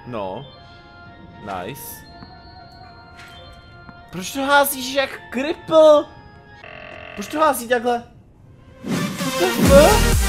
No. Nice. Proč to házíš jak kripl? Proč to hází takhle? What the fuck?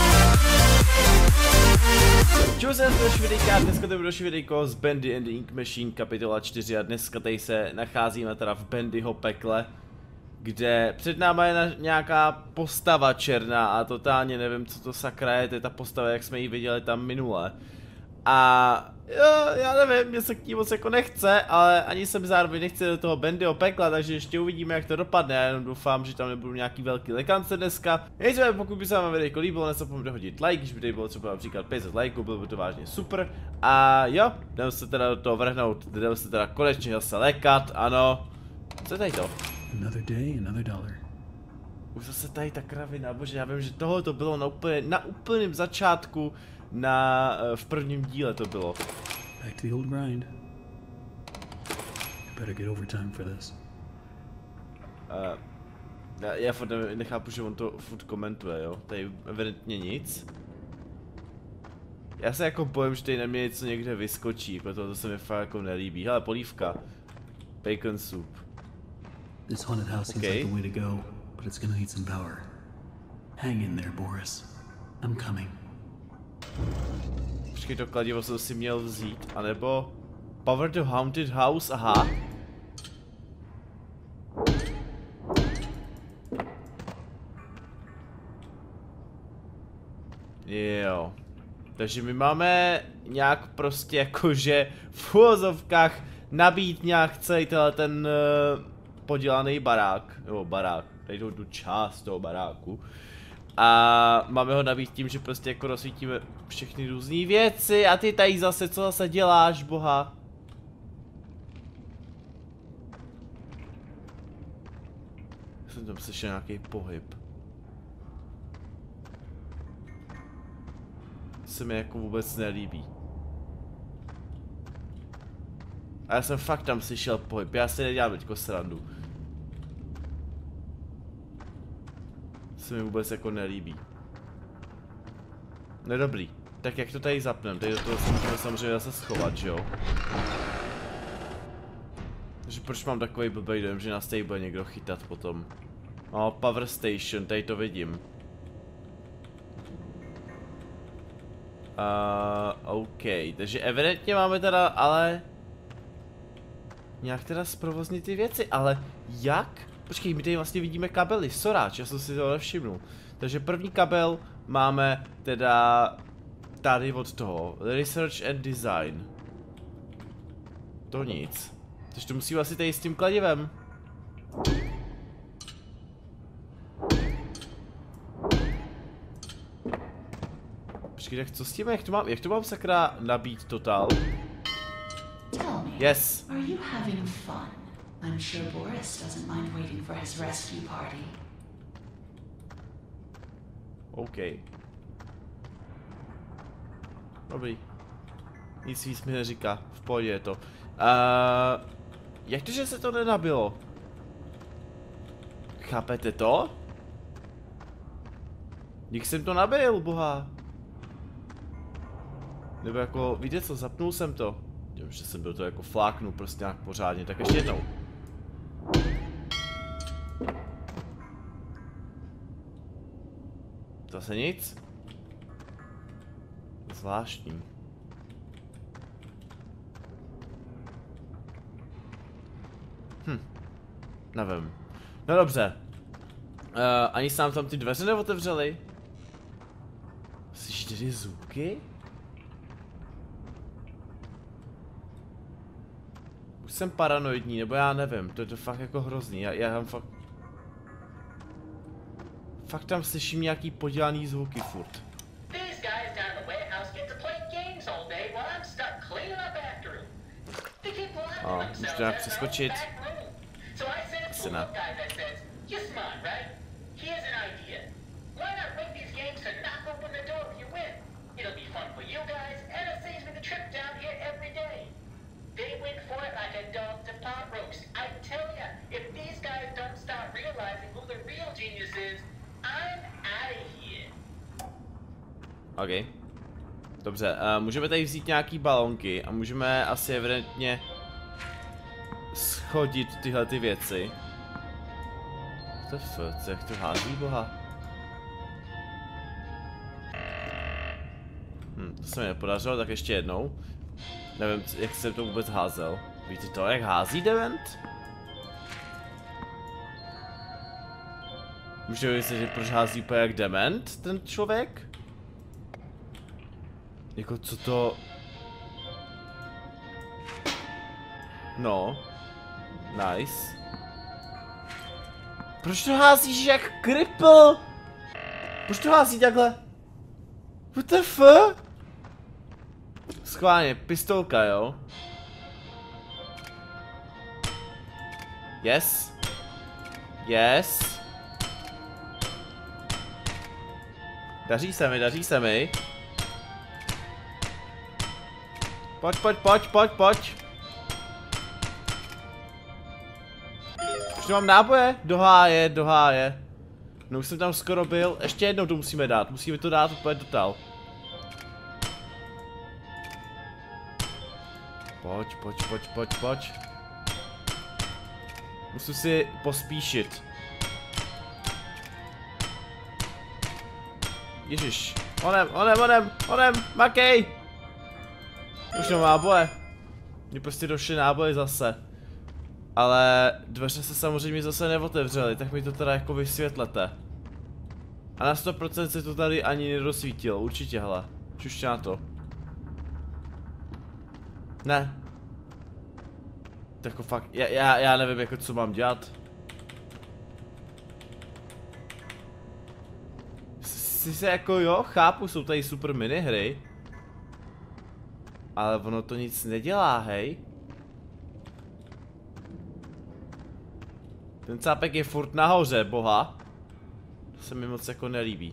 Čau, jsem další videjka a dneska to bude další videjko z Bendy and the Ink Machine kapitola 4 a dneska tady se nacházíme teda v Bendyho pekle, kde před náma je nějaká postava černá a totálně nevím, co to sakra je, to je ta postava, jak jsme ji viděli tam minule. A jo, já nevím, mě se k ní moc jako nechce, ale ani jsem zároveň nechce do toho Bendyho pekla, takže ještě uvidíme, jak to dopadne. Já jenom doufám, že tam nebudou nějaký velký lekance dneska. Nicméně, pokud by se vám videjko líbilo, nezapomeňte hodit like, když by tady bylo třeba například 500 lajků, bylo by to vážně super. A jo, jdeme se teda do toho vrhnout, jdeme se teda konečně zase lékat, ano. Co je tady to? Another day, another dollar. Už zase tady ta kravina, bože, já vím, že tohle to bylo na úplném začátku. V prvním díle to bylo. Back to the old grind. You better get overtime for this. Já furt nechápu, že on to furt komentuje, jo. Tady evidentně nic. Já se jako bojím, že tady na mě něco někde vyskočí, protože to se mi fakt jako nelíbí. Hele, polívka. Bacon soup. This haunted house seems like the way to go, but it's gonna need some power. Hang in there, Boris. I'm coming. Počkej, to kladivo jsem si měl vzít, anebo Power to Haunted House, aha. Jo. Takže my máme nějak prostě jakože v uvozovkách nabít nějak celý ten podělaný barák, nebo barák, tady tu část toho baráku. A máme ho nabít tím, že prostě jako rozsvítíme všechny různé věci a ty tady zase, co zase děláš, boha? Jsem tam slyšel nějaký pohyb. Se mi jako vůbec nelíbí. A já jsem fakt tam slyšel pohyb, já si nedělám teďko srandu. Se mi vůbec jako nelíbí. No dobrý, tak jak to tady zapnem? Tady do toho se můžeme samozřejmě zase schovat, že jo? Takže proč mám takový blbej dojem, že nás tady bude někdo chytat potom? No, Power Station, tady to vidím. OK, takže evidentně máme teda, ale... Nějak teda zprovoznit ty věci, ale jak? Počkej, my tady vlastně vidíme kabely, soráč, já jsem si to nevšimnul. Takže první kabel máme teda tady od toho, Research and Design. To nic. Takže to musí asi tady s tím kladivem. Počkej, tak co s tím, jak to mám sakra nabít totál? Yes. Are you having fun? I'm sure Boris doesn't mind waiting for his rescue party. OK. Dobrý. Nic víc mi neříká, v pohodě je to. Jak to, že se to nenabilo? Chápete to? Dík jsem to nabil, boha. Nebo jako, víte co, zapnul jsem to. Vím, že jsem byl to jako fláknu prostě nějak pořádně, tak ještě jednou. Zase nic? Zvláštní. Nevím. No dobře. Ani sám tam ty dveře neotevřeli? Slyšíte ty zvuky? Už jsem paranoidní, nebo já nevím, to je to fakt jako hrozný, já tam fakt... Fakt tam slyším nějaký podělaný zvuky furt. Můžu to nějak přeskočit? Asi ne. OK. Dobře, můžeme tady vzít nějaký balonky a můžeme asi evidentně schodit tyhle ty věci. Co jak to hází, boha? To se mi nepodařilo, tak ještě jednou. Nevím, jak jsem to vůbec házel. Víte to, jak hází Dement? Můžete vysvětlit, že proč hází úplně jak Dement, ten člověk? Jako co to... No. Nice. Proč to házíš jak kripl? Proč to hází takhle? What the fuck? Schválně, pistolka, jo? Yes. Yes. Daří se mi. Pojď. Už nemám náboje? Do háje. No už jsem tam skoro byl, ještě jednou to musíme dát úplně total. Pojď. Musím si pospíšit. Ježiš, onem, makej! Už nemám náboje. Mně prostě došly náboje zase. Ale dveře se samozřejmě zase neotevřely, tak mi to teda jako vysvětlete. A na 100% se to tady ani nerozsvítilo, určitě, hele. Čuště na to. Ne. Tako fakt, já nevím jako co mám dělat. Sice jako jo, chápu, jsou tady super minihry. Ale ono to nic nedělá, hej. Ten cápek je furt nahoře, boha. To se mi moc jako nelíbí.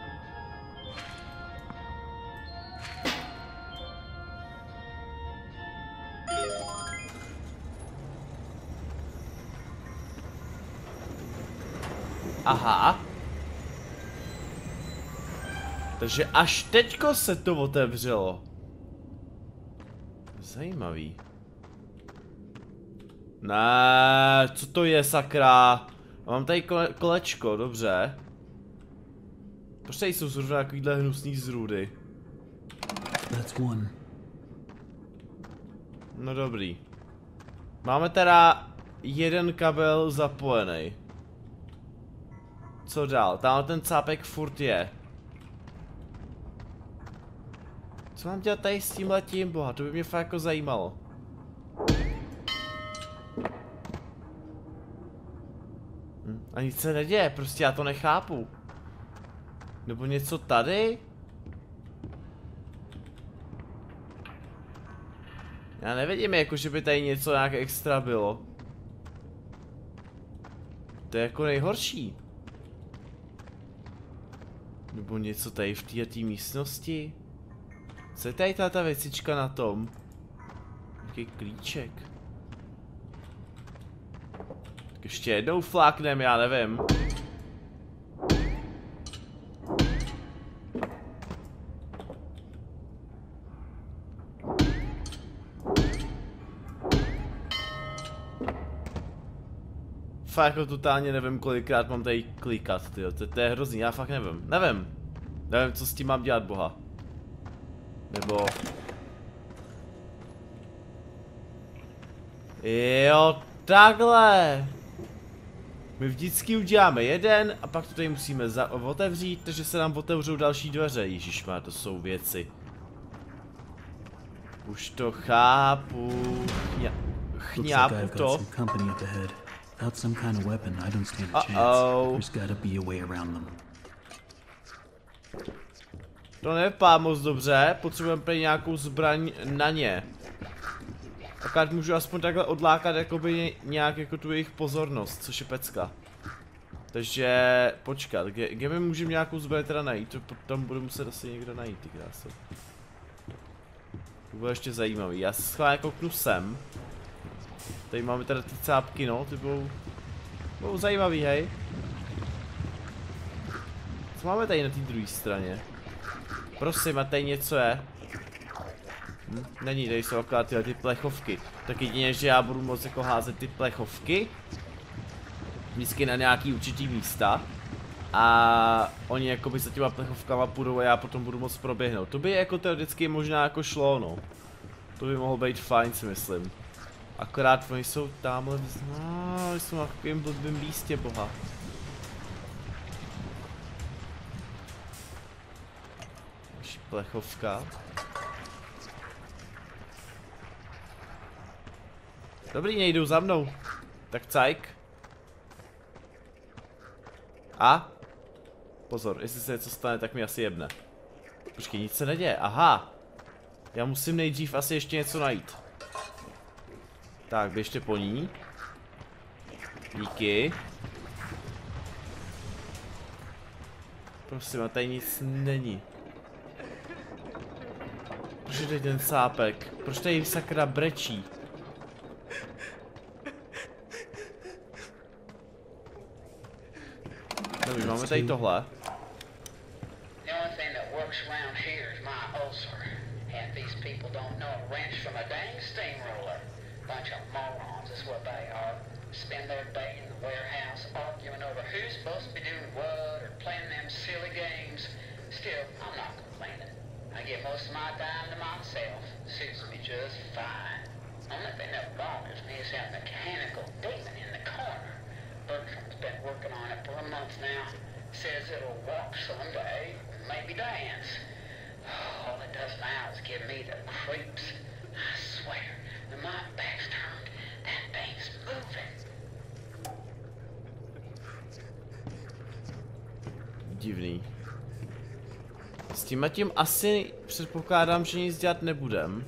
Aha. Takže až teďko se to otevřelo. Zajímavý. Ne, co to je, sakra? Mám tady kolečko, dobře. Proč tady jsou zrovna takovýhle hnusný zrůdy? No dobrý. Máme teda jeden kabel zapojený. Co dál? Tamhle ten cápek furt je. Co mám dělat tady s tímhletím, boha? To by mě fakt jako zajímalo. A nic se neděje, prostě já to nechápu. Nebo něco tady? Já nevidím jako, že by tady něco nějak extra bylo. To je jako nejhorší. Nebo něco tady v této místnosti? Co je tady ta věcička na tom? Jaký klíček? Tak ještě jednou fláknem, já nevím. Fakt jako totálně nevím, kolikrát mám tady klikat, tyjo. To je hrozný, já fakt nevím. Nevím, co s tím mám dělat, boha. Nebo... Jo, takhle. My vždycky uděláme jeden a pak to tady musíme otevřít, takže se nám otevřou další dveře. Ježišmá, to jsou věci. Už to chápu. Chňápu to. Without some kind of weapon, I don't stand a chance. There's gotta be a way around them. To nevypadá moc dobře, potřebujeme prý nějakou zbraň na ně. Akorát můžu aspoň takhle odlákat jakoby nějak jako tu jejich pozornost, což je pecka. Takže počkat, kde my můžeme nějakou zbraň teda najít, to tam budu muset asi někde najít, ty krásy. To bude ještě zajímavý, já se schválně kouknu sem. Tady máme teda ty cápky, no, ty budou zajímavý, hej. Co máme tady na té druhé straně? Prosím, a tady něco je. Není, tady jsou akorát tyhle ty plechovky. Tak jedině, že já budu moct jako házet ty plechovky vždycky na nějaký určitý místa a oni jakoby za těma plechovkama půjdou a já potom budu moct proběhnout. To by jako teoreticky možná jako šlo, no. To by mohlo být fajn, si myslím. Akorát oni jsou tamhle, no, jsou na takovým blbým místě, boha. Další plechovka. Dobrý, nejdou za mnou. Tak cajk. A? Pozor, jestli se něco stane, tak mi asi jebne. Počkej, nic se neděje, aha. Já musím nejdřív asi ještě něco najít. Tak, běžte po ní. Díky. Prosím, a tady nic není. Proč je tady ten sápek? Proč tady sakra brečí? Dobrý, máme tady tohle. Spend their day in the warehouse arguing over who's supposed to be doing what or playing them silly games. Still, I'm not complaining. I give most of my time to myself. Suits me just fine. Only thing that bothers me is that mechanical demon in the corner. Bertram's been working on it for a month now. Says it'll walk someday, maybe dance. All it does now is give me the creeps. I swear, when my back's turned, that thing's moving. Divný. S tím asi předpokládám, že nic dělat nebudem.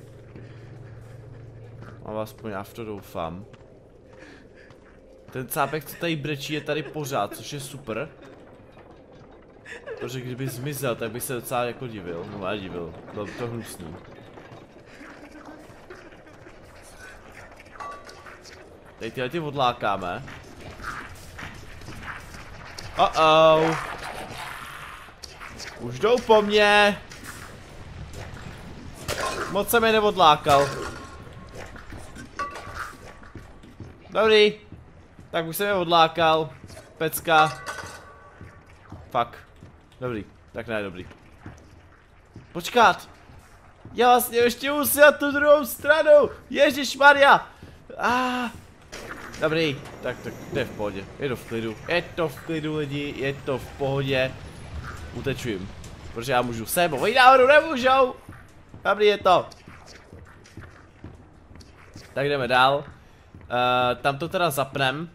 Ale aspoň já v to doufám. Ten cápek, co tady brečí, je tady pořád, což je super. Protože kdyby zmizel, tak bych se docela jako divil. No já divil, bylo by to hnusný. Tady tyhle ty odlákáme. Už jdou po mně. Moc jsem je neodlákal. Dobrý. Tak už jsem je odlákal. Pecka. Fuck. Dobrý. Tak ne, dobrý. Počkat. Já vlastně ještě musím na tu druhou stranu. Ježišmarja. Dobrý. Tak to je v pohodě. Je to v klidu. Je to v klidu, lidi. Je to v pohodě. Utečujem. Protože já můžu sem, oni náhodou nemůžou. Dobrý je to. Tak jdeme dál. Tam to teda zapnem.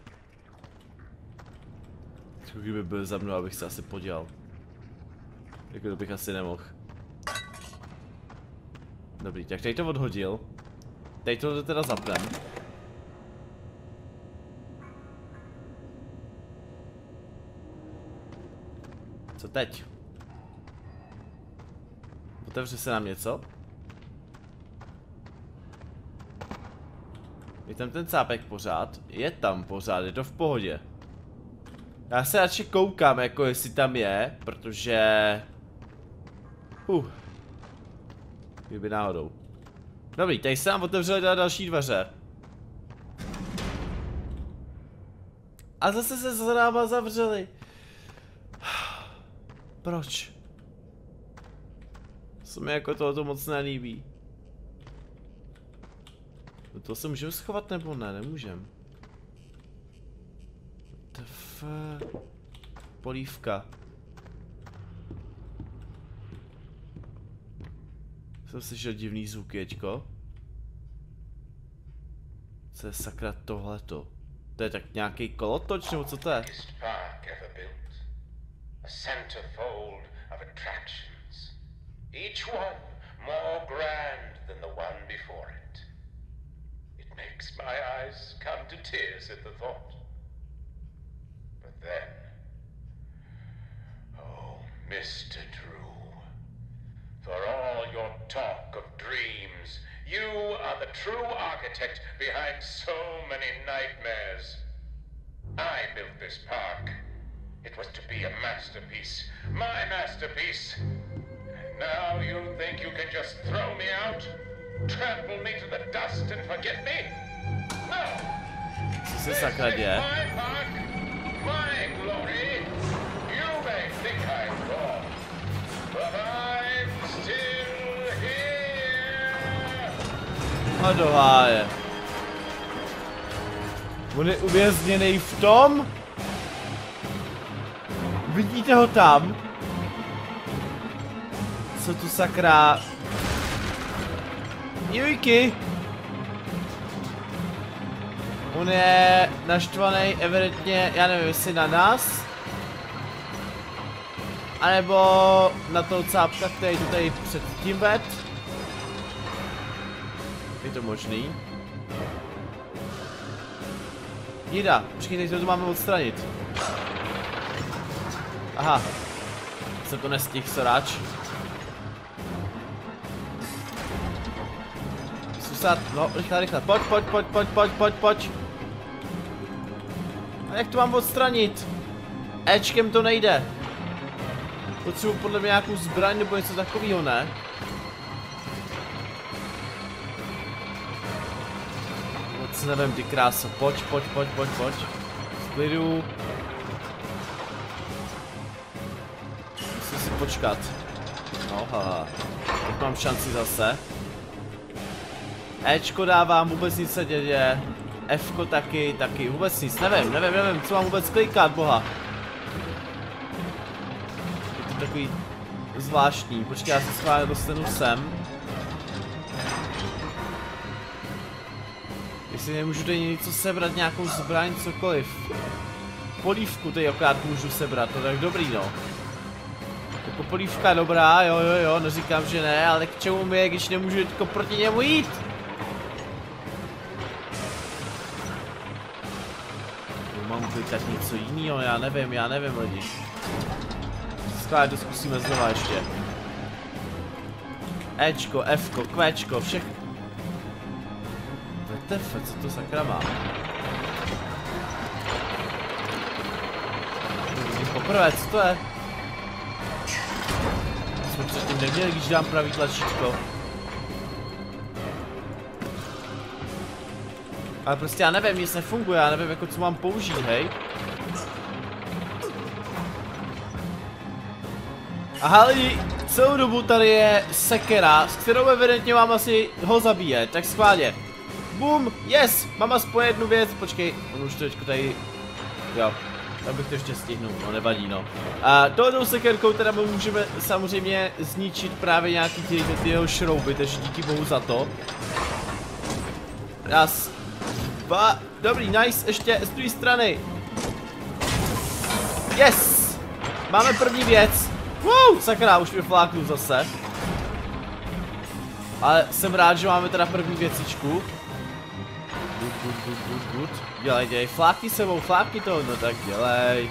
Kdyby byl za mnou, abych se asi podělal. Jako to bych asi nemohl. Dobrý, tak tady to odhodil. Tady to teda zapnem. Co teď? Otevře se nám něco? Je tam ten cápek pořád? Je tam pořád, je to v pohodě. Já se radši koukám, jako jestli tam je, protože... Kdyby náhodou. Dobrý, tady se nám otevřely další dveře. A zase se za náma zavřeli. Proč? Se mi jako tohoto moc nelíbí. Do toho se můžeme schovat nebo ne? Nemůžem. Polívka. Jsem slyšel divný zvuk, jeďko. Co je sakra tohleto? To je tak nějaký kolotoč nebo co to je? A centerfold of attractions, each one more grand than the one before it. It makes my eyes come to tears at the thought. But then, oh, Mr. Drew, for all your talk of dreams, you are the true architect behind so many nightmares. I built this park. It was to be a masterpiece, my masterpiece. And now you think you can just throw me out? Trample me to the dust and forget me? No! Co se This sakra is děje? my park, my glory. You may think I'm gone, but I'm still here. A do háje. On je uvězněný v tom? Vidíte ho tam? Co tu sakra? Jujky! On je naštvaný evidentně, já nevím, jestli na nás? A nebo na toho cápka, který tu tady předtím ved? Je to možný? Jida, počkej, teď to máme odstranit. Aha. Jsem to nestihl, soráč. Susat, no, rychle, pojď. A jak to mám odstranit? Ečkem to nejde. Potřebuji podle mě nějakou zbraň nebo něco takového, ne? Moc nevím, ty kráso, pojď. V klidu. Musím si počkat. No, haha. Teď mám šanci zase. Ečko dávám, vůbec nic se děje. Fko taky, vůbec nic, nevím, co mám vůbec klikat, boha. Je to takový zvláštní, počkej, já se schválně dostanu sem. Jestli nemůžu tady něco sebrat, nějakou zbraň, cokoliv. Polívku tady okrát můžu sebrat, to tak dobrý, no. Jako polívka dobrá, jo, neříkám, že ne, ale k čemu mi je, když nemůžu jako proti němu jít? Mám klikat něco jiného, já nevím lidi. Skvěle, to zkusíme znova ještě. Ečko, Fko, Kvečko, všechno. WTF, co to sakra má? Poprvé, co to je? Jsme předtím neměli, když dám pravý tlačítko. Ale prostě já nevím, nic nefunguje, já nevím jako co mám použít, hej. Aha lidi, celou dobu tady je sekera, s kterou evidentně mám asi ho zabíjet, tak schválně. Boom, yes, mám aspoň jednu věc, počkej, on už to teďko tady, jo, tak bych to ještě stihnul, no nevadí no. A tohoto sekerkou teda můžeme samozřejmě zničit právě nějaký ty jeho šrouby, takže díky bohu za to. Raz, dva, dobrý, nice, ještě z druhé strany. Yes, máme první věc. Wow, sakra, už mě fláknu zase. Ale jsem rád, že máme teda první věcičku. Good. Dělej, flákni sebou, flákni to, no tak dělej.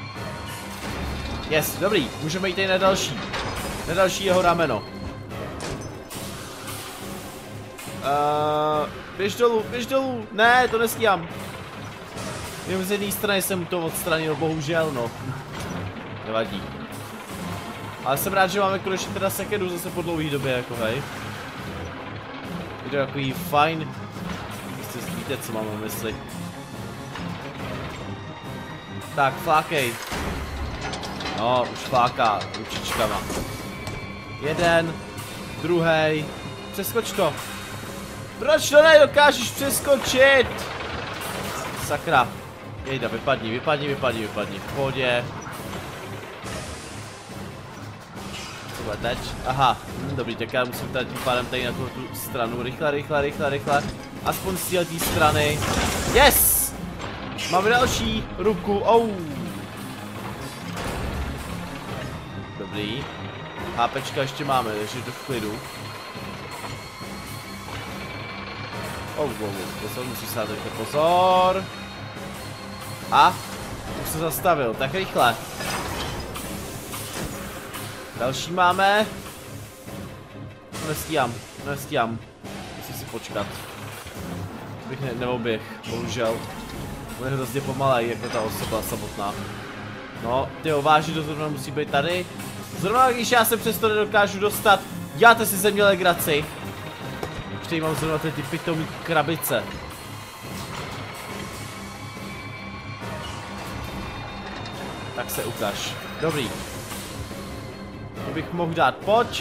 Yes, dobrý, můžeme jít tady na další jeho rameno. Běž dolů, ne, to nestíhám. Jenom z jedné strany jsem to odstranil, bohužel, no. Nevadí. Ale jsem rád, že máme konečně teda sekeru zase po dlouhé době, jako hej. Je to takový fajn. Víte, co mám na mysli. Tak, flákej. No, už fláká ručičkama. Jeden, druhý. Přeskoč to. Proč to nedokážeš přeskočit? Sakra. Jejda, vypadni. V pohodě. Co bude teď? Aha, dobrý, tak já musím tady tím pádem tady na tu stranu. Rychle. Aspoň z této strany. Yes! Máme další ruku. Dobrý. HPčka ještě máme, takže to v klidu. Pozor, musí se dát rychle pozor. A už se zastavil, tak rychle. Další máme. Nestíhám. Musím si počkat. Bych neoběh, bohužel. On je hrozně pomalej, jako ta osoba samotná. No, tyjo, vážně to zrovna musí být tady. Zrovna když já se přesto nedokážu dostat, děláte si ze mě legraci. který mám zrovna ty pitomý krabice. Tak se ukaž. Dobrý. To bych mohl dát, pojď.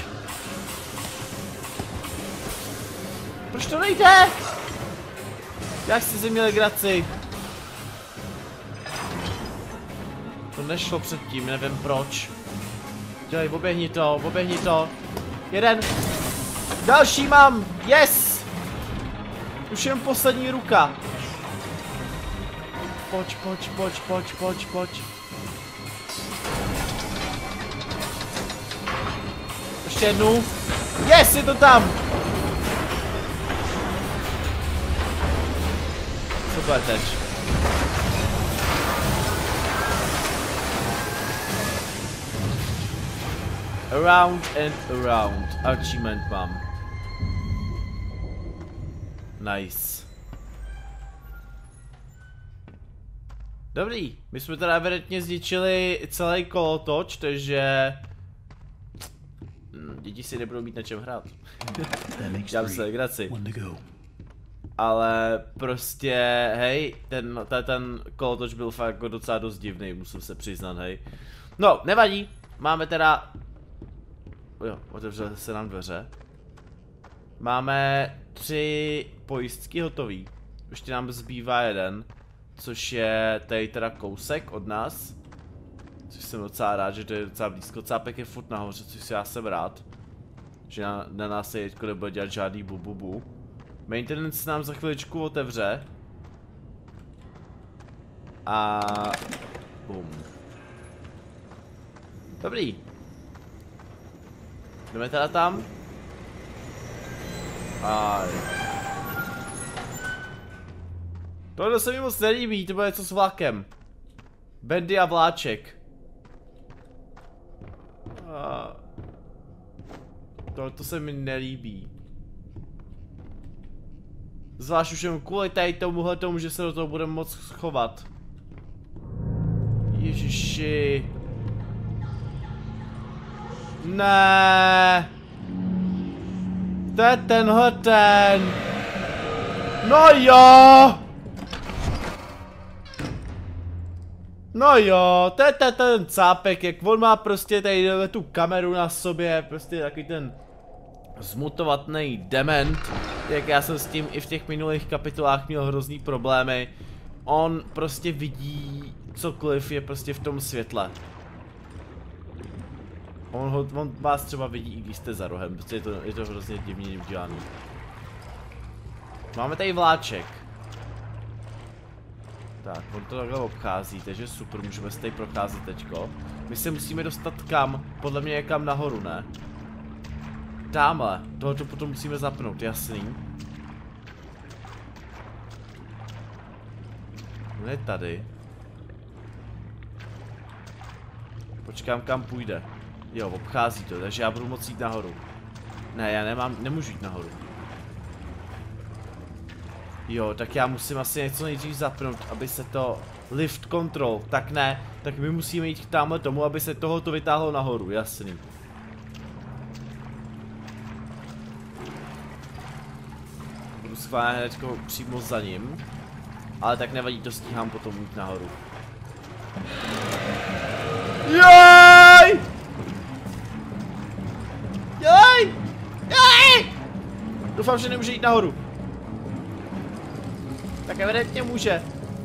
Proč to nejde? Jak jsi si měl graci? To nešlo předtím, nevím proč. Dělej, oběhni to. Jeden. Další mám, yes! Už jen poslední ruka. Pojď. Ještě jednu. Yes, je to tam! Co to je teď? Around and around. Achievement mám. Nice. Dobrý, my jsme teda evidentně zničili celý kolotoč, takže... děti si nebudou mít na čem hrát. Dám se legraci. Ale prostě, hej, ten kolotoč byl fakt jako docela dost divný, musím se přiznat, hej. No, nevadí, máme teda... Jo, otevřely se nám dveře. Máme 3 pojistky hotový. Ještě nám zbývá jeden, což je tady teda kousek od nás. Což jsem docela rád, že to je docela blízko. Cápek je furt nahoře, což já jsem rád. Že na nás se teďko nebude dělat žádný bu. Maintenance nám za chviličku otevře. A... bum. Dobrý. Jdeme teda tam. Aj. Tohle se mi moc nelíbí, to bude něco s vlakem. Bendy a vláček. To se mi nelíbí. Zvlášť už jen kvůli tady tomuhle tomu, že se do toho budeme moc schovat. Ježiši. Ne. To je tenhle ten. No jo. No jo, to je ten cápek, jak on má prostě tady tu kameru na sobě, prostě takový ten zmutovatný dement, jak já jsem s tím i v těch minulých kapitolách měl hrozný problémy. On prostě vidí cokoliv je prostě v tom světle. On vás třeba vidí, i když jste za rohem, prostě je to hrozně divně udělaný. Máme tady vláček. Tak, on to takhle obchází, takže super, můžeme se tady procházet teďko. My se musíme dostat kam? Podle mě je kam nahoru, ne? Tamhle, tohoto potom musíme zapnout, jasný. On je tady. Počkám, kam půjde. Jo, obchází to, takže já budu moct jít nahoru. Ne, já nemůžu jít nahoru. Jo, tak já musím asi něco nejdřív zapnout, aby se to... Lift control, tak ne. Tak my musíme jít k tamhle tomu, aby se tohoto vytáhlo nahoru, jasný. Budu schválně hnedko přímo za ním. Ale tak nevadí, to stíhám potom jít nahoru. Jej! Jej! Jej! Doufám, že nemůže jít nahoru. Tak evidentně může.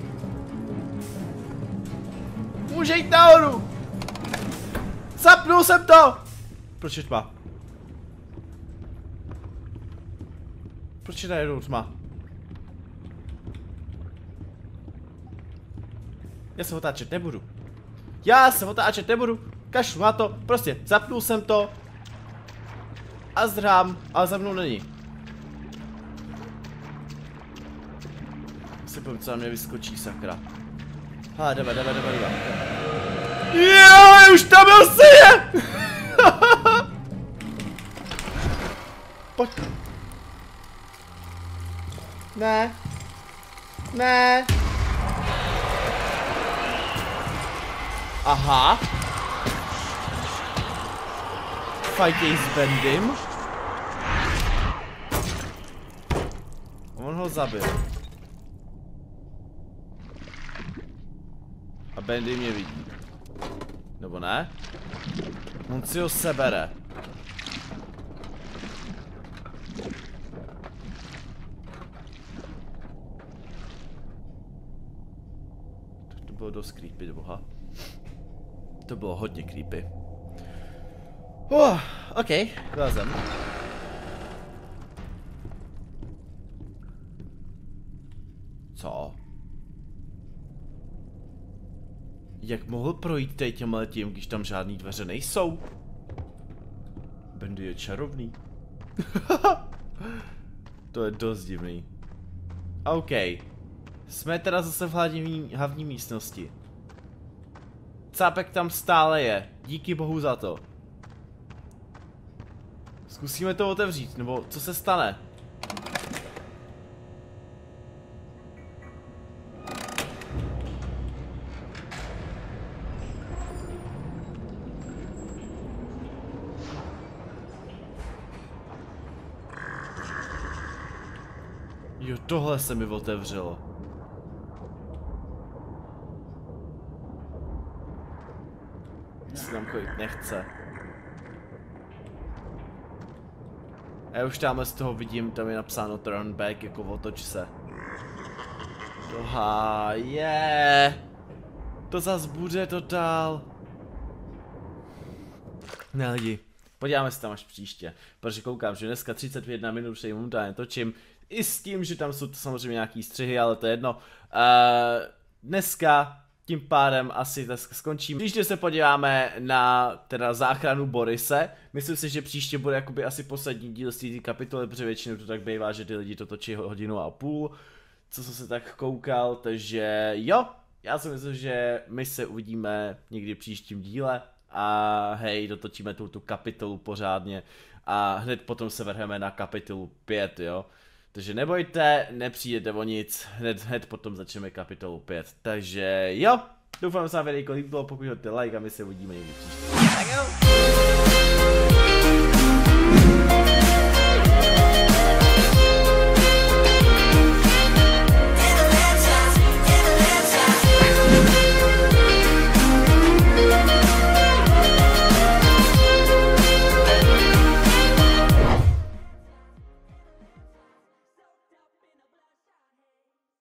Může jít nahoru. Zapnul jsem to. Proč je tma? Proč je najednou tma? Já se otáčet nebudu. Kašlu na to. Prostě zapnul jsem to. A zdrhám, ale za mnou není. Si povím, co na mě vyskočí, sakra. Hele, jdeme. Jo, už tam byl si je! Pojď. Ne. Aha. Fighting s Bendym. On ho zabil. A Bendy mě vidí. Nebo ne? On si ho sebere. To bylo dost creepy, boha. To bylo hodně creepy. OK, vylezem. Co? Jak mohl projít tady těmhletím, když tam žádný dveře nejsou? Bendy je čarovný. To je dost divný. OK. Jsme teda zase v hlavní místnosti. Cápek tam stále je. Díky bohu za to. Zkusíme to otevřít, nebo co se stane? Jo, tohle se mi otevřelo. Se tam chodit nechce. A já už tamhle z toho vidím, tam je napsáno turn back, jako otoč se. Toha, to zas bude totál. Ne lidi, podíváme se tam až příště, protože koukám, že dneska 31 minut už momentálně točím. I s tím, že tam jsou samozřejmě nějaký střihy, ale to je jedno. Dneska tím pádem asi dneska skončím. Příště se podíváme na teda záchranu Borise. Myslím si, že příště bude jakoby asi poslední díl z té kapitoly, protože většinou to tak bývá, že ty lidi to točí 1,5 hodiny, co jsem se tak koukal, takže jo. Já si myslím, že my se uvidíme někdy v příštím díle a hej, dotočíme tu kapitolu pořádně a hned potom se vrhneme na kapitolu 5, jo. Takže nebojte, nepřijdete o nic, hned potom začneme kapitolu 5. Takže jo, doufám, že se vám videjko líbilo, pokud hodíte like a my se uvidíme někdy příště. Tak jo.